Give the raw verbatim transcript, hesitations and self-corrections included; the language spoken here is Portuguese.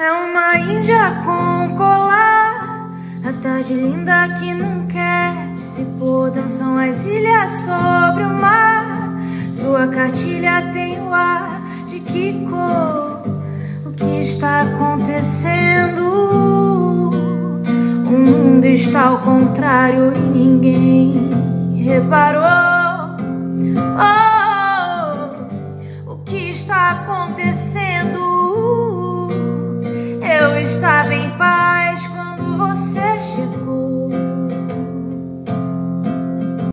É uma índia com colar, a tarde linda que não quer se pôr. Dançam as ilhas sobre o mar, sua cartilha tem o ar de que cor? O que está acontecendo? O mundo está ao contrário e ninguém reparou. Oh, o que está acontecendo? Eu estava em